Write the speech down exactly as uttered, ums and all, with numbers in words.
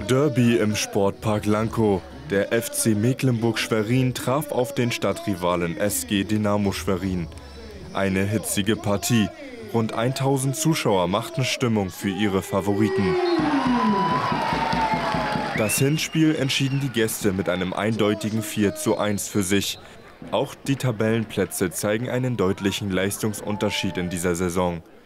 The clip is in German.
Derby im Sportpark Lankow. Der F C Mecklenburg-Schwerin traf auf den Stadtrivalen S G Dynamo Schwerin. Eine hitzige Partie. Rund tausend Zuschauer machten Stimmung für ihre Favoriten. Das Hinspiel entschieden die Gäste mit einem eindeutigen vier zu eins für sich. Auch die Tabellenplätze zeigen einen deutlichen Leistungsunterschied in dieser Saison.